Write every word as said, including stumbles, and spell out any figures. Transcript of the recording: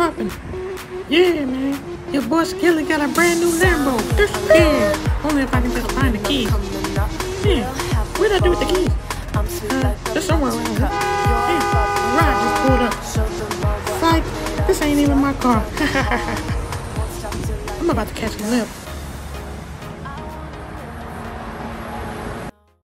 poppin'? Yeah, man. Your boy Skelly got a brand new Lambo. Yeah. Only if I can just find the keys. Yeah. Where'd I do with the keys? Uh, they're somewhere around here. Yeah. Rod just pulled up. Psych. This ain't even my car. I'm about to catch a lift.